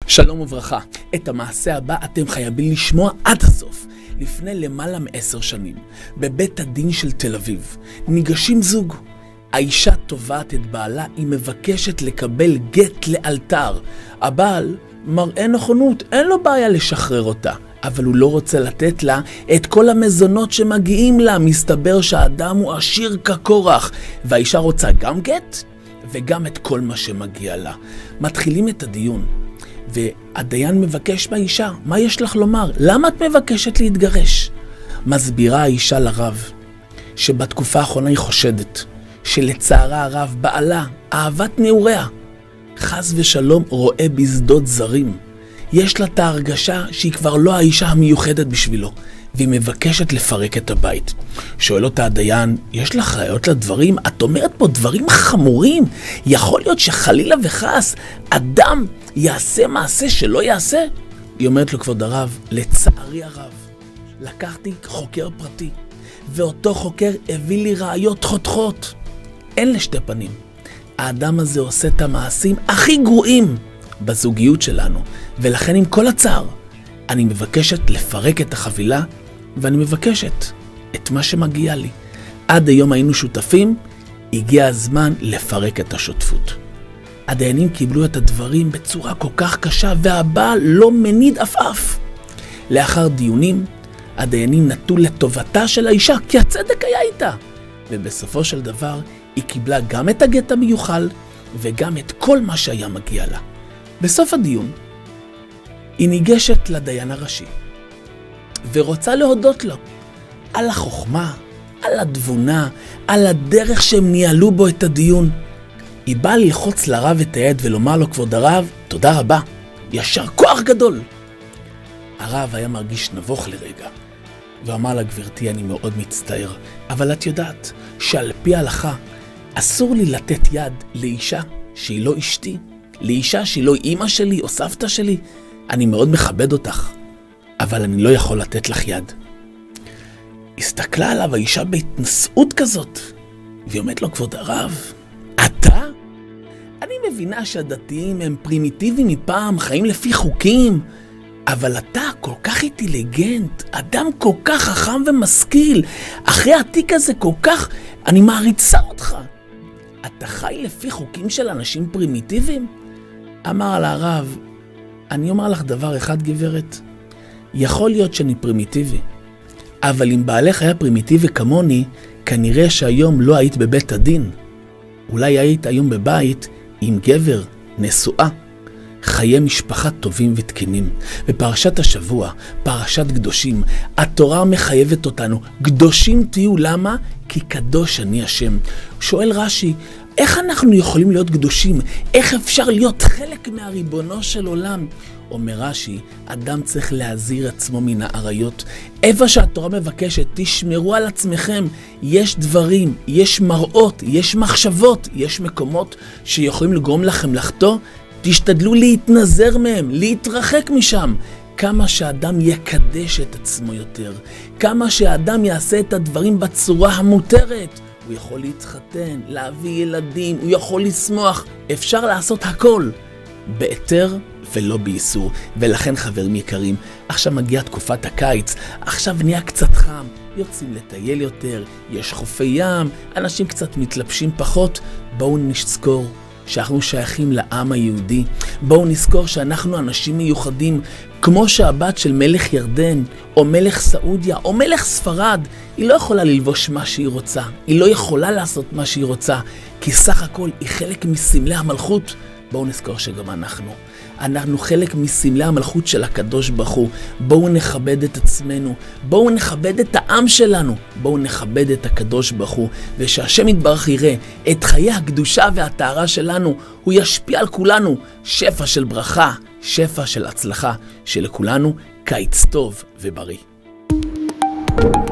שלום וברכה. את המעשה הבא אתם חייבים לשמוע עד הסוף. לפני למעלה מ10 שנים, בבית הדין של תל אביב, ניגשים זוג. האישה תובעת את בעלה, היא מבקשת לקבל גט לאלתר. הבעל מראה נכונות, אין לו בעיה לשחרר אותה, אבל הוא לא רוצה לתת לה את כל המזונות שמגיעים לה. מסתבר שהאדם הוא עשיר כקורח, והאישה רוצה גם גט וגם את כל מה שמגיע לה. מתחילים את הדיון. והדיין מבקש מהאישה, מה יש לך לומר? למה את מבקשת להתגרש? מסבירה האישה לרב שבתקופה האחרונה היא חושדת שלצערה הרב בעלה, אהבת נעוריה, חס ושלום רואה בשדות זרים. יש לה את ההרגשה שהיא כבר לא האישה המיוחדת בשבילו, והיא מבקשת לפרק את הבית. שואל אותה הדיין, יש לך ראיות לדברים? את אומרת פה דברים חמורים. יכול להיות שחלילה וחס אדם יעשה מעשה שלא יעשה? היא אומרת לו, כבוד הרב, לצערי הרב, לקחתי חוקר פרטי, ואותו חוקר הביא לי ראיות חותכות. אין לשתי פנים. האדם הזה עושה את המעשים הכי גרועים בזוגיות שלנו, ולכן עם כל הצער, אני מבקשת לפרק את החבילה, ואני מבקשת את מה שמגיע לי. עד היום היינו שותפים, הגיע הזמן לפרק את השותפות. הדיינים קיבלו את הדברים בצורה כל כך קשה, והבעל לא מניד אף. לאחר דיונים, הדיינים נטו לטובתה של האישה, כי הצדק היה איתה. ובסופו של דבר, היא קיבלה גם את הגט המיוחל, וגם את כל מה שהיה מגיע לה. בסוף הדיון, היא ניגשת לדיין הראשי, ורוצה להודות לו על החוכמה, על התבונה, על הדרך שהם ניהלו בו את הדיון. היא באה ללחוץ לרב את היד ולומר לו, כבוד הרב, תודה רבה, ישר כוח גדול. הרב היה מרגיש נבוך לרגע, ואמר לה, גברתי, אני מאוד מצטער, אבל את יודעת שעל פי ההלכה אסור לי לתת יד לאישה שהיא לא אשתי, לאישה שהיא לא אמא שלי או סבתא שלי. אני מאוד מכבד אותך, אבל אני לא יכול לתת לך יד. הסתכלה עליו האישה בהתנשאות כזאת, והיא אומרת לו, כבוד הרב, אתה? אני מבינה שהדתיים הם פרימיטיביים מפעם, חיים לפי חוקים, אבל אתה כל כך אינטליגנט, אדם כל כך חכם ומשכיל, אחרי התיק הזה כל כך, אני מעריצה אותך. אתה חי לפי חוקים של אנשים פרימיטיביים? אמר לה הרב, אני אומר לך דבר אחד, גברת, יכול להיות שאני פרימיטיבי, אבל אם בעלך היה פרימיטיבי כמוני, כנראה שהיום לא היית בבית הדין. אולי היית היום בבית עם גבר, נשואה, חיי משפחה טובים ותקינים. בפרשת השבוע, פרשת קדושים, התורה מחייבת אותנו, קדושים תהיו. למה? כי קדוש אני השם. שואל רש"י, איך אנחנו יכולים להיות קדושים? איך אפשר להיות חלק מהריבונו של עולם? אומר רש"י, אדם צריך להזהיר עצמו מן העריות. איפה שהתורה מבקשת, תשמרו על עצמכם. יש דברים, יש מראות, יש מחשבות, יש מקומות שיכולים לגרום לכם לחטוא. תשתדלו להתנזר מהם, להתרחק משם. כמה שאדם יקדש את עצמו יותר, כמה שאדם יעשה את הדברים בצורה המותרת, הוא יכול להתחתן, להביא ילדים, הוא יכול לשמוח, אפשר לעשות הכל בהיתר ולא באיסור. ולכן חברים יקרים, עכשיו מגיעה תקופת הקיץ, עכשיו נהיה קצת חם, יוצאים לטייל יותר, יש חופי ים, אנשים קצת מתלבשים פחות. בואו נזכור שאנחנו שייכים לעם היהודי. בואו נזכור שאנחנו אנשים מיוחדים, כמו שהבת של מלך ירדן, או מלך סעודיה, או מלך ספרד, היא לא יכולה ללבוש מה שהיא רוצה, היא לא יכולה לעשות מה שהיא רוצה, כי סך הכל היא חלק מסמלי המלכות. בואו נזכור שגם אנחנו חלק מסמלי המלכות של הקדוש ברוך הוא. בואו נכבד את עצמנו, בואו נכבד את העם שלנו, בואו נכבד את הקדוש ברוך הוא, ושהשם יתברך יראה את חיי הקדושה והטהרה שלנו, הוא ישפיע על כולנו שפע של ברכה, שפע של הצלחה, שלכולנו קיץ טוב ובריא.